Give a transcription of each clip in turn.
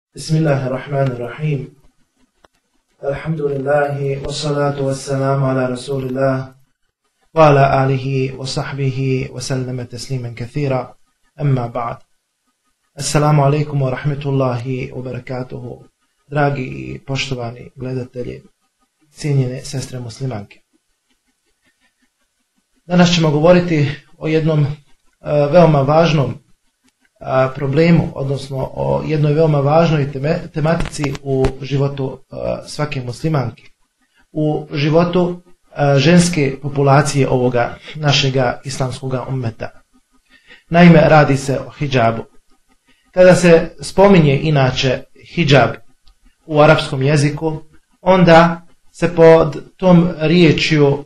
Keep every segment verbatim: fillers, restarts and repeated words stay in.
Bismillahirrahmanirrahim. Alhamdulillahi wassalatu wassalamu ala rasulillah wa ala alihi wa sahbihi wa sallama tasliman kathira. Amma ba'd. Assalamu alaikum wa rahmetullahi wa barakatuhu. Dragi i poštovani gledatelji, cijenjene sestre muslimanke. Danas ćemo govoriti o jednom uh, veoma važnom uh, problemu, odnosno o jednoj veoma važnoj teme, tematici u životu uh, svake muslimanke, u životu uh, ženske populacije ovoga našega islamskoga ummeta. Naime, radi se o hidžabu. Kada se spominje inače hidžab u arapskom jeziku, onda se pod tom riječju uh,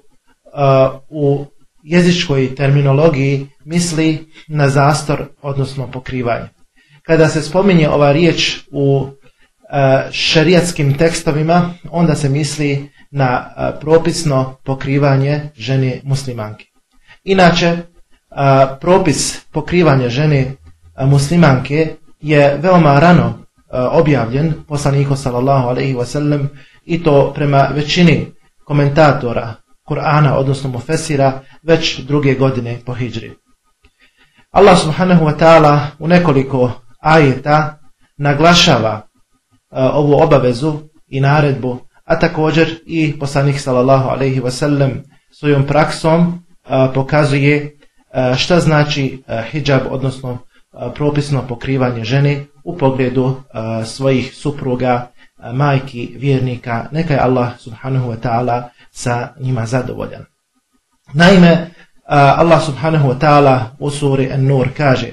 u jezičkoj terminologiji misli na zastor, odnosno pokrivanje. Kada se spominje ova riječ u uh, šerijatskim tekstovima, onda se misli na uh, propisno pokrivanje žene muslimanke. Inače, uh, propis pokrivanja žene uh, muslimanke je veoma rano uh, objavljen poslaniku sallallahu alejhi ve sellem, i to prema većini komentatora Kur'ana, odnosno mufesira, već druge godine po hidžri. Allah subhanahu wa ta'ala u nekoliko ajeta naglašava uh, ovu obavezu i naredbu, a također i poslanik sallallahu alejhi ve sellem svojom praksom uh, pokazuje uh, šta znači uh, hidžab, odnosno uh, propisno pokrivanje žene u pogledu uh, svojih supruga, uh, majki, vjernika. Neka je Allah subhanahu wa ta'ala sa njima zadovoljan. Naime, Allah subhanahu wa ta'ala u suri An-Nur kaže: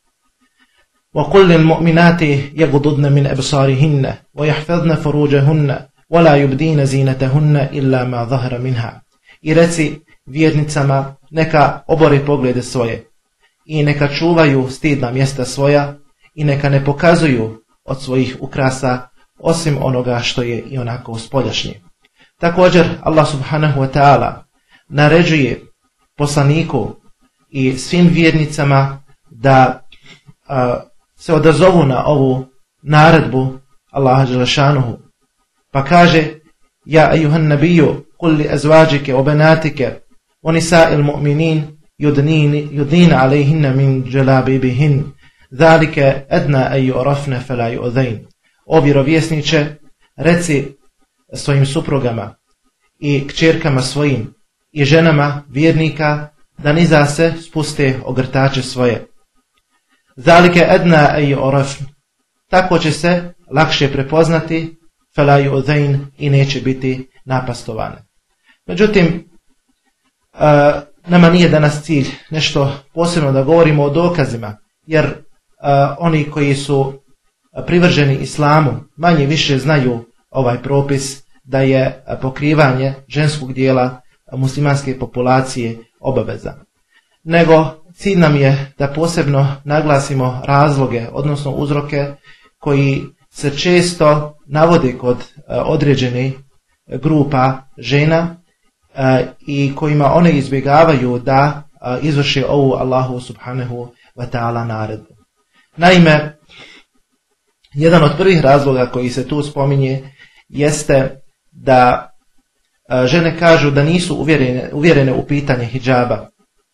وَقُلْ لِلْمُؤْمِنَاتِ يَغْضُضْنَ مِنْ أَبْصَارِهِنَّ وَيَحْفَظْنَ فُرُوجَهُنَّ وَلَا يُبْدِينَ زِينَتَهُنَّ إِلَّا مَا ظَهَرَ مِنْهَا. I reci vjernicama, neka obore poglede svoje i neka čuvaju stidna mjesta svoja i neka ne pokazuju od svojih ukrasa osim onoga što je i onako uspoljašnje. Također Allah subhanahu wa ta'ala naređuje poslaniku i svim vjernicama da a, se odazovu na ovu naredbu Allaha dželešanuhu. Pa kaže: Ja ejuhan nabiju, kul li azvađike o benatike o nisa'il mu'minin yudnina alejhinna min dželabibihin zalike edna eju orafne fela yu'zain. O vjerovjesniče, reci svojim suprugama i kćerkama svojim i ženama vjernika da niza se spuste ogrtače svoje. Zalike edna ej orafn. Tako će se lakše prepoznati, fela yu'zain, i neće biti napastovane. Međutim, uh, nama nije danas cilj nešto posebno da govorimo o dokazima, jer uh, oni koji su privrženi islamu manje više znaju ovaj propis da je pokrivanje ženskog dijela muslimanske populacije obaveza. Nego cilj nam je da posebno naglasimo razloge, odnosno uzroke koji se često navode kod određenih grupa žena i kojima one izbjegavaju da izvrše ovu Allahu subhanahu wa ta'ala naredbu. Naime, jedan od prvih razloga koji se tu spominje jeste da a, žene kažu da nisu uvjerene, uvjerene u pitanje hidžaba.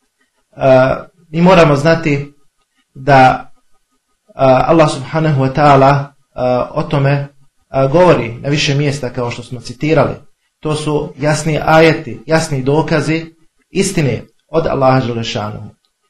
A, mi moramo znati da a, Allah subhanahu wa ta'ala o tome a, govori na više mjesta, kao što smo citirali. To su jasni ajeti, jasni dokazi istine od Allaha dželešanuhu.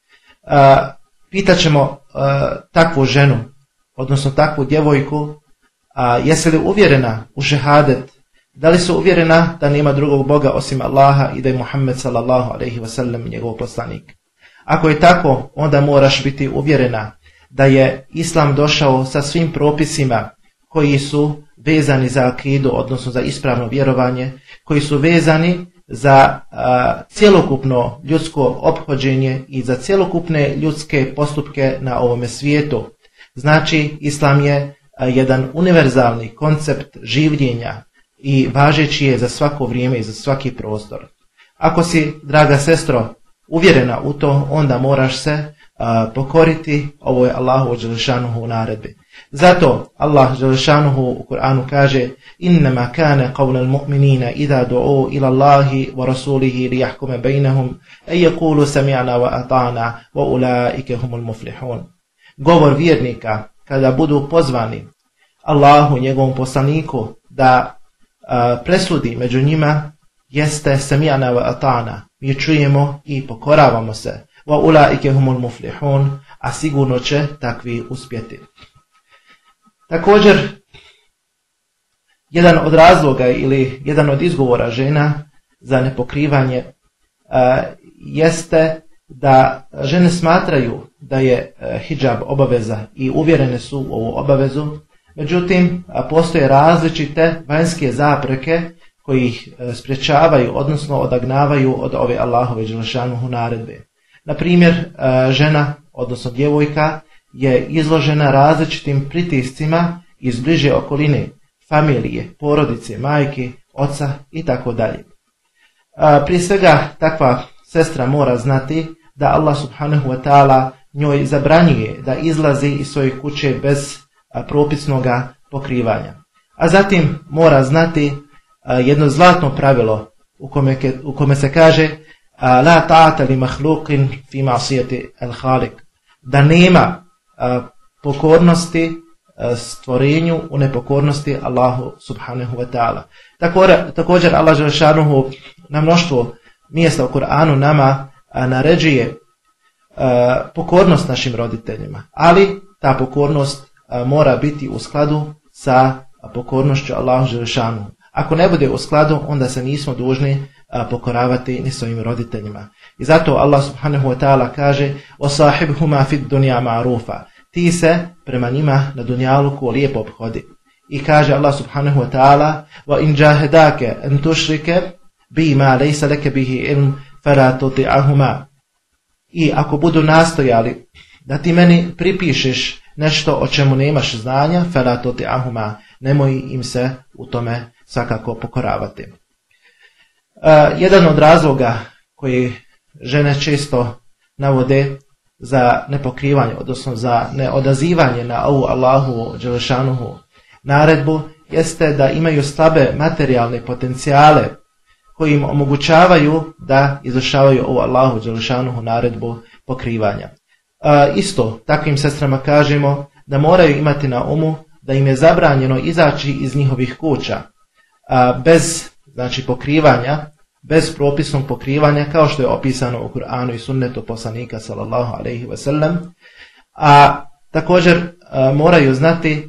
Pitaćemo a, takvu ženu, odnosno takvu djevojku, a, jesi li uvjerena u šehadet? Da li su uvjerena da nema drugog Boga osim Allaha i da je Muhammed sallallahu alejhi ve sellem njegov poslanik? Ako je tako, onda moraš biti uvjerena da je Islam došao sa svim propisima koji su vezani za akidu, odnosno za ispravno vjerovanje, koji su vezani za a, cjelokupno ljudsko ophođenje i za cjelokupne ljudske postupke na ovome svijetu. Znači, Islam je a, jedan univerzalni koncept življenja i važeći je za svako vrijeme i za svaki prostor. Ako si, draga sestro, uvjerena u to, onda moraš se a, pokoriti ovoj Allahu dželešanuhu naredbi. Zato Allah dželešanuhu u Kur'anu kaže: "Innama kana qawlul mu'minina idha du'u ila Allahi wa rasulihi li yahkuma bainahum an yaqulu sami'na wa ata'na wa ulaika humul muflihun." Govor vjernika kada budu pozvani Allahu, njegovom poslaniku, da a, presudi među njima jeste sami'na wa ata'na. Mi čujemo i pokoravamo se. Wa ulaika humul muflihun, a sigurno će takvi uspjeti. Također, jedan od razloga ili jedan od izgovora žena za nepokrivanje a, jeste da žene smatraju da je a, hidžab obaveza i uvjerene su u ovu obavezu, međutim a, postoje različite vanjske zapreke koji ih a, sprječavaju, odnosno odagnavaju od ove Allahove dželešanuhu naredbe. Na primjer, a, žena, odnosno djevojka, je izložena različitim pritiscima iz bliže okoline, familije, porodice, majke, oca i tako dalje. Prije svega, takva sestra mora znati da Allah subhanahu wa ta'ala njoj zabranjuje da izlazi iz svoje kuće bez propisnog pokrivanja. A zatim mora znati jedno zlatno pravilo u kome, u kome se kaže: "La ta'ata li mahluqin fi ma'siyati al-khaliq", da nema pokornosti stvorenju u nepokornosti Allahu subhanahu wa ta'ala. Također, također Allah dželešanuhu na mnoštvo mjesta u Kur'anu nama naređuje pokornost našim roditeljima, ali ta pokornost mora biti u skladu sa pokornošću Allahu dželešanuhu. Ako ne bude u skladu, onda se nismo dužni pokoravati ni svojim roditeljima. I zato Allah subhanahu wa ta'ala kaže: "Wasahibhuma fid dunya ma'rufa", ti se prema njima na dunjaluku lijepo obhodi. I kaže Allah subhanahu wa ta'ala: "Wa in jahadaka an tushrika bima laysa laka bihi ilm fala tuti'ahuma", i ako budu nastojali da ti meni pripišeš nešto o čemu nemaš znanja, fala tuti'ahuma, nemoj im se u tome svakako pokoravati. Uh, jedan od razloga koji žene često navode za nepokrivanje, odnosno za neodazivanje na ovu Allahu dželešanuhu naredbu, jeste da imaju slabe materijalne potencijale koji im omogućavaju da izvršavaju ovu Allahu dželešanuhu naredbu pokrivanja. Uh, isto takvim sestrama kažemo da moraju imati na umu da im je zabranjeno izaći iz njihovih kuća uh, bez znači pokrivanja, bez propisnog pokrivanja, kao što je opisano u Kur'anu i sunnetu poslanika sallallahu alejhi ve sellem. A također a, moraju znati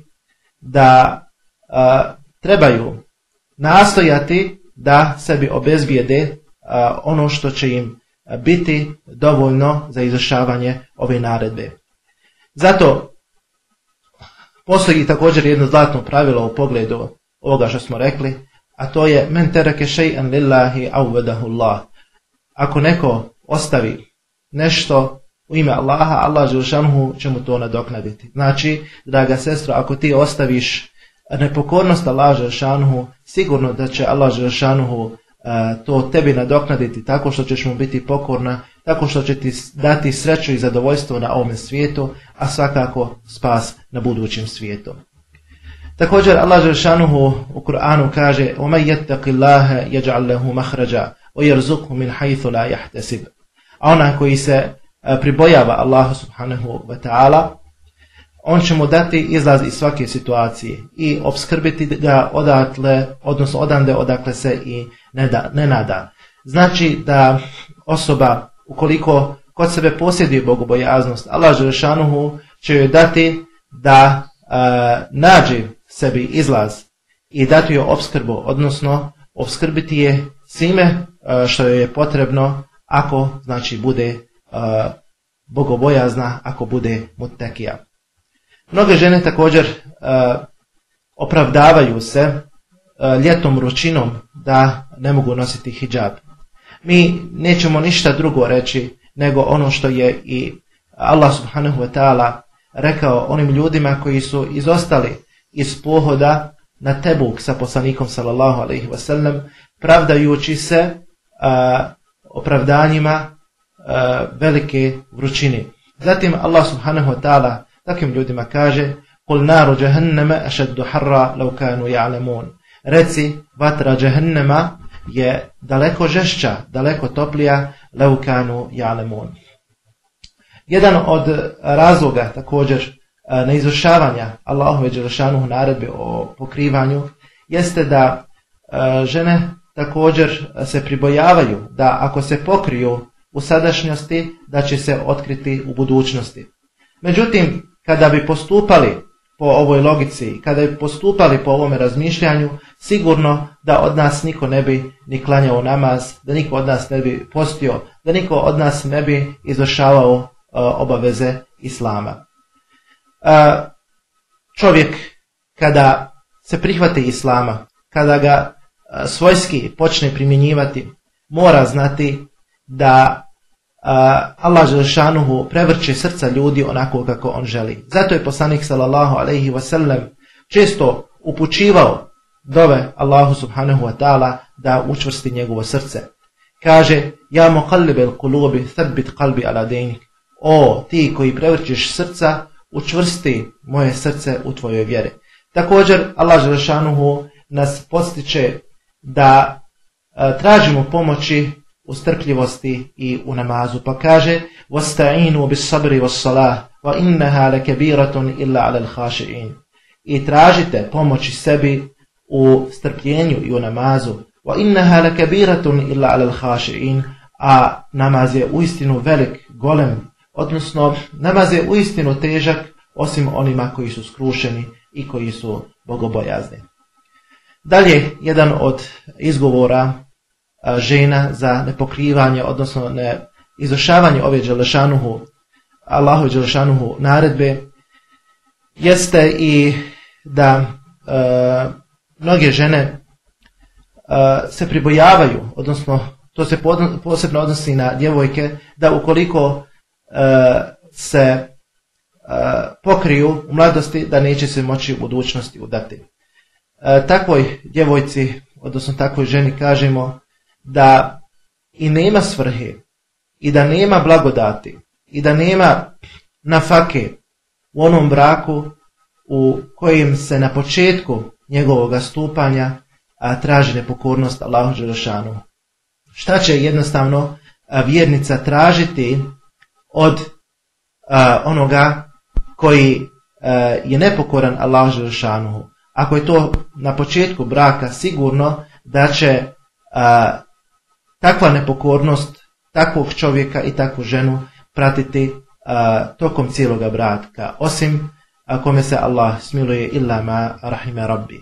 da a, trebaju nastojati da sebi obezbijede a, ono što će im biti dovoljno za izvršavanje ove naredbe. Zato postoji također jedno zlatno pravilo u pogledu ovoga što smo rekli, a to je: "Men tereke šej'an lillahi awadahu Allah." Ako neko ostavi nešto u ime Allaha, Allah dželešanuhu će mu to nadoknaditi. Znači, draga sestra, ako ti ostaviš nepokornost Allah dželešanuhu, sigurno da će Allah dželešanuhu uh, to tebi nadoknaditi tako što ćeš mu biti pokorna, tako što će ti dati sreću i zadovoljstvo na ovom svijetu, a svakako spas na budućem svijetu. Također Allah dželešanuhu u Kur'anu kaže: "Omen yattaqillaha yaj'al lahu makhraja wa yarzuqhu min haythu la yahtasib." A onaj koji se pribojava Allahu subhanahu wa ta'ala, on će mu dati izlaz iz svake situacije i opskrbiti ga odatle, odnosno odande odakle se i ne, da, ne nada. Znači da osoba, ukoliko kod sebe posjeduje bogobojaznost, Allah dželešanuhu će joj dati da uh, nađe sebi izlaz i dati joj opskrbu, odnosno opskrbiti je svime uh, što joj je potrebno, ako znači bude uh, bogobojazna, ako bude mutekija. Mnoge žene također uh, opravdavaju se uh, ljetom vrućinom da ne mogu nositi hidžab. Mi nećemo ništa drugo reći nego ono što je i Allah subhanahu wa ta'ala rekao onim ljudima koji su izostali iz pohoda na Tebuk sa poslanikom sallallahu alejhi ve sellem, pravdajući se uh, opravdanjima uh, velike vrućine. Zatim Allah subhanahu wa ta'ala takvim ljudima kaže: Kul naru jahannama ašaddu harra law kanu ja'lamun. Reci, vatra jahannama je daleko žešća, daleko toplija, law kanu ja'lamun. Jedan od razloga također neizvršavanja Allahove dželešanuhu naredbe o pokrivanju jeste da žene također se pribojavaju da ako se pokriju u sadašnjosti, da će se otkriti u budućnosti. Međutim, kada bi postupali po ovoj logici, kada bi postupali po ovome razmišljanju, sigurno da od nas niko ne bi ni klanjao namaz, da niko od nas ne bi postio, da niko od nas ne bi izvršavao uh, obaveze Islama. Uh, čovjek kada se prihvati Islama, kada ga uh, svojski počne primjenjivati, mora znati da Uh, Allah dželešanuhu prevrće srca ljudi onako kako on želi. Zato je poslanik sallallahu alejhi ve sellem često upućivao dove Allahu subhanahu wa ta'ala da učvrsti njegovo srce. Kaže: Ja muqallibel kulubi thabbit qalbi ala dinik. O, ti koji prevrćeš srca, učvrsti moje srce u tvojoj vjeri. Također Allah dželešanuhu nas podstiče da uh, tražimo pomoći u strpljivosti i u namazu, pa kaže: "Wasta'inu bis-sabri was-salah, wa innaha lakabiratun illa 'alal khashi'in." I tražite pomoći sebi u strpljenju i u namazu. "Wa innaha lakabiratun illa 'alal khashi'in." A namaz je uistinu velik, golem, odnosno namaz je uistinu težak osim onima koji su skrušeni i koji su bogobojazni. Dalje, jedan od izgovora žena za nepokrivanje, odnosno ne izvršavanje ove dželešanuhu, Allahove dželešanuhu naredbe, jeste i da e, mnoge žene e, se pribojavaju, odnosno to se posebno odnosi na djevojke, da ukoliko e, se e, pokriju u mladosti, da neće se moći u budućnosti udati. E, takvoj djevojci, odnosno takvoj ženi kažemo da i nema svrhe, i da nema blagodati, i da nema nafake u onom braku u kojem se na početku njegovog stupanja a, traži nepokornost Allahu dželešanuhu. Šta će jednostavno a, vjernica tražiti od a, onoga koji a, je nepokoran Allahu dželešanuhu? Ako je to na početku braka, sigurno da će a, takva nepokornost takvog čovjeka i takvu ženu pratiti a, tokom cijeloga braka, osim a, kome se Allah smiluje, illa ma rahime rabbi.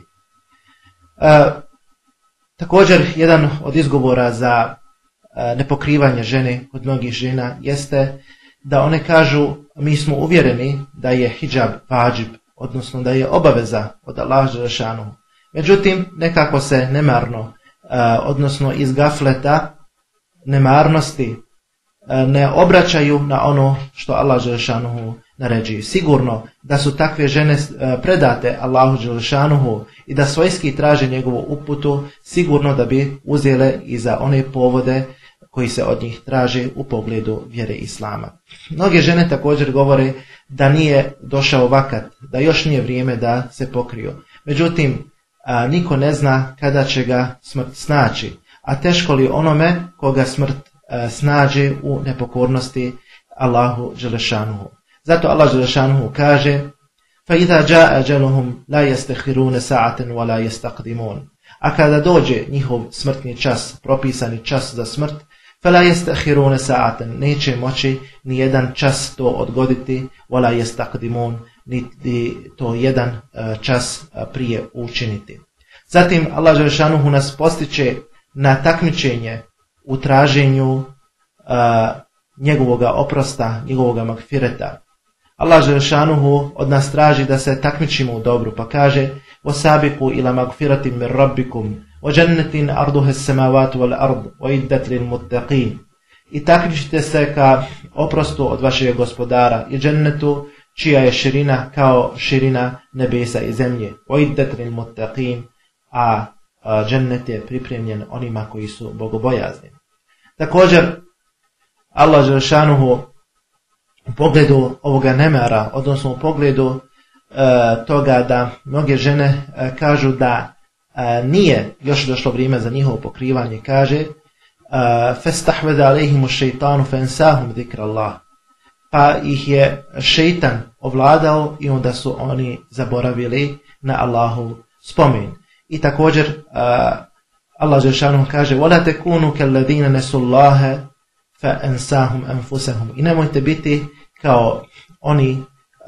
A, također, jedan od izgovora za a, nepokrivanje žene kod mnogih žena jeste da one kažu: mi smo uvjereni da je hidžab vađib, odnosno da je obaveza od Allaha dželešanuhu. Međutim, nekako se nemarno, odnosno iz gafleta, nemarnosti, ne obraćaju na ono što Allah dželešanuhu naređuje. Sigurno da su takve žene predate Allahu dželešanuhu i da svojski traže njegovu uputu, sigurno da bi uzele i za one povode koji se od njih traže u pogledu vjere Islama. Mnoge žene također govore da nije došao vakat, da još nije vrijeme da se pokriju. Međutim, a, niko ne zna kada će ga smrt snaći, a teško li onome koga smrt a, snađe u nepokornosti Allahu dželešanuhu. Zato Allah dželešanuhu kaže: فَإِذَا جَاءَ أَجَلُهُمْ لَا يَسْتَخِرُونَ سَاعَةً وَلَا يَسْتَقْدِمُونَ. A kada dođe njihov smrtni čas, propisani čas za smrt, فَلَا يَسْتَخِرُونَ سَاعَةً, neće moći ni jedan čas to odgoditi, وَلَا يَسْتَقْدِمُونَ, niti to jedan čas prije učiniti. Zatim Allah dželešanuhu nas postiče na takmičenje u traženju uh, njegovoga oprosta, njegovoga magfireta. Allah dželešanuhu od nas traži da se takmičimo u dobru, pa kaže: وَسَابِقُوا إِلَى مَغْفِرَةٍ مِنْ رَبِّكُمْ وَجَنَّةٍ أَرْضُهَا السَّمَاوَاتُ وَالْأَرْضُ وَإِدَّتْ لِلْمُتَّقِينَ. I takmičite se ka oprostu od vašeg gospodara i džennetu čija je širina kao širina nebesa i zemlje. وَإِدَّتْ لِلْمُتَّقِينَ, a džennet je pripremljen onima koji su bogobojazni. Također, Allah dželešanuhu u pogledu ovoga nemara, odnosno u pogledu toga da mnoge žene kažu da nije još došlo vrijeme za njihovo pokrivanje, kaže festahveda alejhimu šeitanu fensahum zikra Allah, pa ih je šeitan ovladao i onda su oni zaboravili na Allahov spomen. I također Allah dželešanu kaže wala takunu kalladina nasullaha fa ansahum anfusahum, i nemojte biti kao oni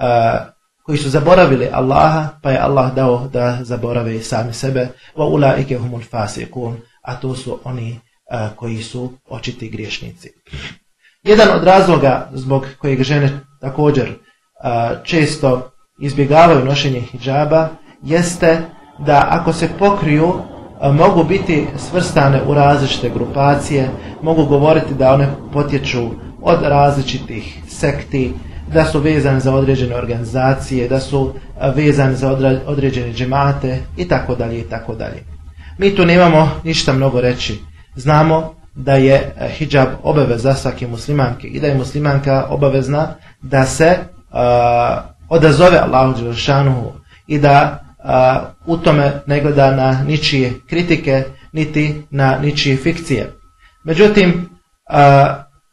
koji su zaboravili Allaha, pa je Allah dao da zaborave sami sebe. Wa ulaike humul fasiqun, a to su oni a, koji su očiti griješnici. Jedan od razloga zbog kojeg žene također a, često izbjegavaju nošenje hidžaba jeste da ako se pokriju a, mogu biti svrstane u različite grupacije, mogu govoriti da one potječu od različitih sekti, da su vezani za određene organizacije, da su vezani za određene džemate i tako dalje i tako dalje. Mi tu nemamo ništa mnogo reći. Znamo da je hidžab obavez za svake muslimanke i da je muslimanka obavezna da se uh, odazove Allahu dželešanuhu i da uh, u tome ne gleda na ničije kritike niti na ničije fikcije. Međutim, uh,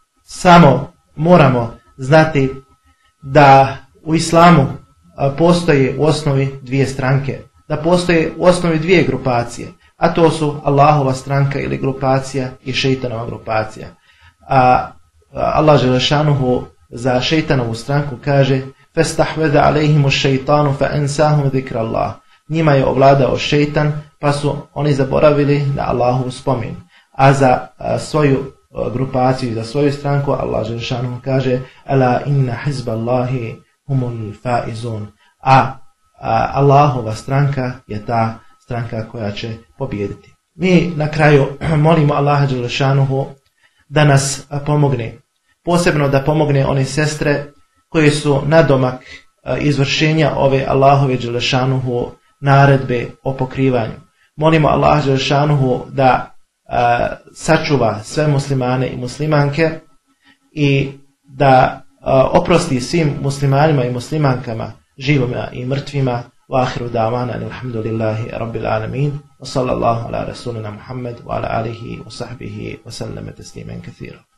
samo moramo znati da u islamu postoje u osnovi dvije stranke, da postoje u osnovi dvije grupacije, a to su Allahova stranka ili grupacija i šeitanova grupacija. A Allah dželešanuhu za šeitanovu stranku kaže festahveda alejhimu šeitanu fa ansahum zikra Allah, njima je ovladao šeitan pa su oni zaboravili na Allahov spomen. A za a, svoju grupaciju i za svoju stranku Allah dželešanuhu kaže ala inna hizballahi humul faizun, a, a Allahova stranka je ta stranka koja će pobijediti. Mi na kraju molimo Allaha dželešanuhu da nas pomogne, posebno da pomogne one sestre koje su nadomak izvršenja ove Allahove dželešanuhu naredbe o pokrivanju. Molimo Allaha dželešanuhu da Uh, sačuva sve muslimane i muslimanke i da uh, oprosti svim muslimanima i muslimankama, živoma i mrtvima. Wa akhiru da'wana alhamdulillahi rabbil alamin wa sallallahu ala rasulina Muhammad wa ala alihi wa sahbihi wa sallama tasliman kathira.